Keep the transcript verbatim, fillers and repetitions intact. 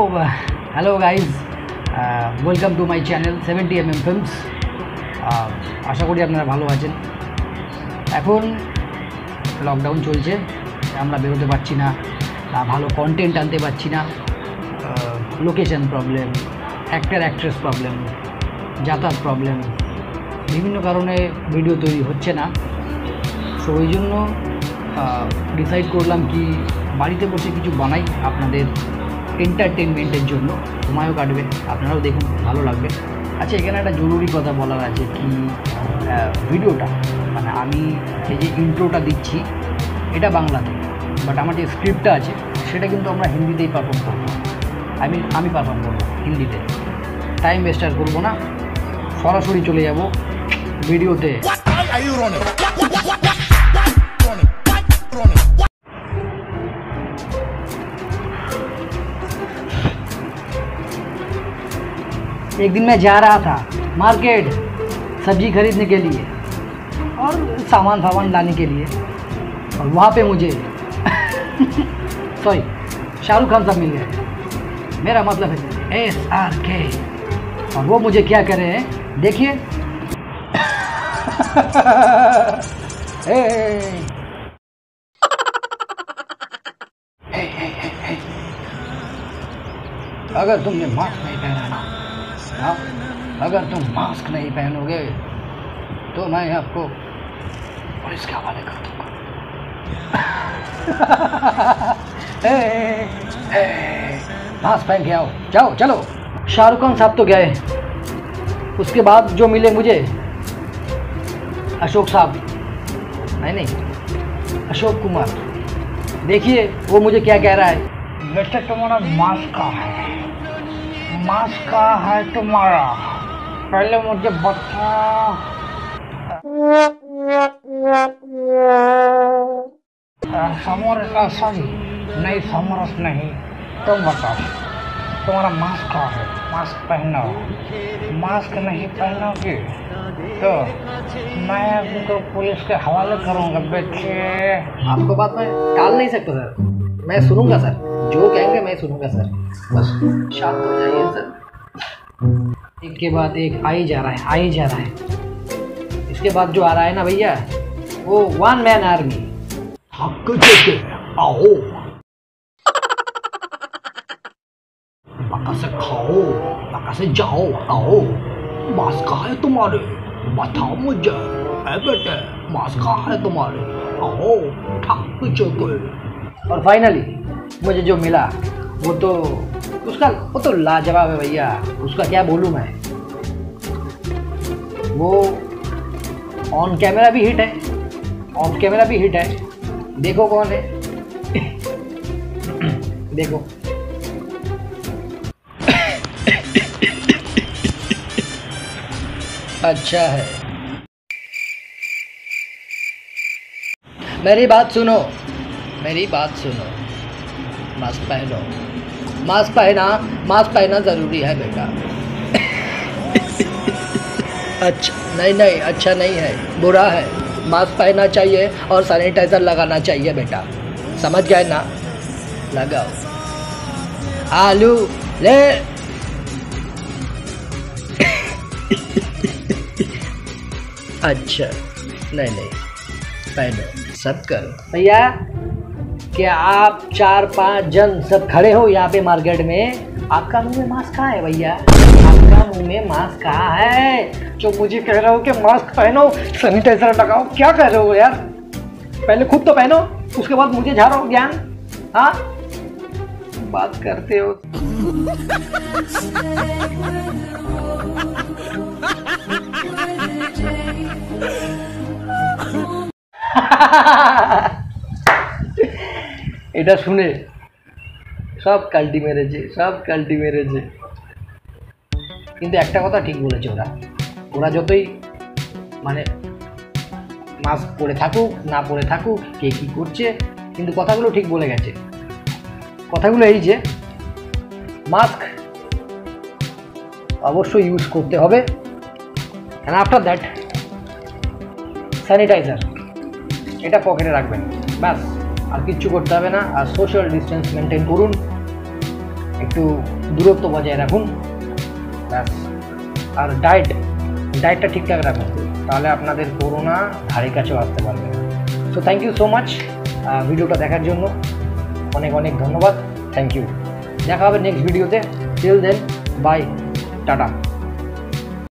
Hello guys, welcome to my channel seventy M M films. আশা করি আপনারা ভালো আছেন। এখন লকডাউন চলছে, আমরা বেরোতে পারছি না, ভালো কন্টেন্ট আনতে পারছি না, location problem, actor actress problem, যাতায়াত প্রবলেম, বিভিন্ন কারণে ভিডিও তৈরি হচ্ছে না। সো ওই জন্য ডিসাইড করলাম কি বাড়িতে বসে কিছু বানাই আপনাদের এন্টারটেনমেন্টের জন্য, সময়ও কাটবে, আপনারাও দেখুন, ভালো লাগবে। আচ্ছা, এখানে একটা জরুরি কথা বলার আছে কি, ভিডিওটা মানে আমি এই যে ইন্ট্রোটা দিচ্ছি এটা বাংলাতে, বাট আমার যে স্ক্রিপ্টটা আছে সেটা কিন্তু আমরা হিন্দিতেই পারফর্ম করবো। আমি আমি পারফর্ম করবো হিন্দিতে। টাইম ওয়েস্ট আর করবো না, সরাসরি চলে যাব ভিডিওতে। एक दिन मैं जा रहा था मार्केट सब्जी खरीदने के लिए और सामान फामान लाने के लिए, और वहाँ पे मुझे सॉरी शाहरुख खान साहब मिल गए। मेरा मतलब है एस आर के, और वो मुझे क्या कर रहे हैं देखिए। अगर तुमने मास्क नहीं पहना ना, हाँ, अगर तुम मास्क नहीं पहनोगे तो मैं आपको पुलिस के हवाले कर दूँगा। मास्क पहन के आओ, जाओ चलो। शाहरुख खान साहब तो गए, उसके बाद जो मिले मुझे अशोक साहब, नहीं नहीं अशोक कुमार। देखिए वो मुझे क्या कह रहा है, बेटा तुम्हारा मास्क कहाँ है, मास्क कहाँ है तुम्हारा, पहले मुझे बता। समर सॉरी नहीं समरस नहीं, तुम बताओ तुम्हारा मास्क कहाँ है, मास्क पहनो। मास्क नहीं पहनोगे तो मैं आपको पुलिस के हवाले करूँगा बेटे। आपको बात मैं टाल नहीं सकता सर, मैं सुनूंगा सर, जो कहेंगे मैं सुनूंगा सर, बस शांत हो जाइए सर। एक के बाद एक आ ही जा रहा है, आ ही जा रहा है। इसके बाद जो आ रहा है ना भैया, वो वन मैन आर्मी। हक देके आओ, पका से खाओ, पका से जाओ, आओ। मास्क कहाँ है तुम्हारे, बताओ मुझे। ए बेटे मास्क कहाँ है तुम्हारे, आओ ठक चुके। और फाइनली मुझे जो मिला वो तो उसका वो तो लाजवाब है भैया, उसका क्या बोलूँ मैं। वो ऑन कैमरा भी हिट है, ऑफ कैमरा भी हिट है। देखो कौन है देखो। अच्छा है, मेरी बात सुनो, मेरी बात सुनो। मास्क पहनो, मास्क पहना, मास्क पहना ज़रूरी है बेटा। अच्छा नहीं नहीं अच्छा नहीं है, बुरा है। मास्क पहनना चाहिए और सैनिटाइज़र लगाना चाहिए बेटा, समझ गए ना। लगाओ। आलू ले। अच्छा नहीं नहीं पहनो, सब करो भैया। क्या आप चार पांच जन सब खड़े हो यहाँ पे मार्केट में, आपका मुंह में मास्क कहाँ है भैया, आपका मुंह में मास्क कहाँ है? जो मुझे कह रहे हो कि मास्क पहनो, सैनिटाइजर लगाओ, क्या कह रहे हो यार? पहले खुद तो पहनो, उसके बाद मुझे झाड़ो ज्ञान। हाँ बात करते हो। এটা শুনে সব কাল্টি মেরেছে, সব কাল্টি মেরেছে। কিন্তু একটা কথা ঠিক বলেছে ওরা, ওরা যতই মানে মাস্ক পরে থাকুক না পরে থাকুক, কে কী করছে, কিন্তু কথাগুলো ঠিক বলে গেছে। কথাগুলো এই যে মাস্ক অবশ্যই ইউজ করতে হবে, অ্যান্ড আফটার দ্যাট স্যানিটাইজার এটা পকেটে রাখবেন, ব্যাস। আর কিচ্ছু করতে হবে না। আর সোশ্যাল ডিস্টেন্স মেনটেন করুন, একটু দূরত্ব বজায় রাখুন, ব্যাস। আর ডায়েট ডায়েটটা ঠিকঠাক রাখুন, তাহলে আপনাদের করোনা ধারে কাছেও আসতে পারবে না। So thank you so much ভিডিওটা দেখার জন্য, অনেক অনেক ধন্যবাদ, থ্যাংক ইউ। দেখা হবে নেক্সট ভিডিওতে, টিল দেন বাই, টাটা।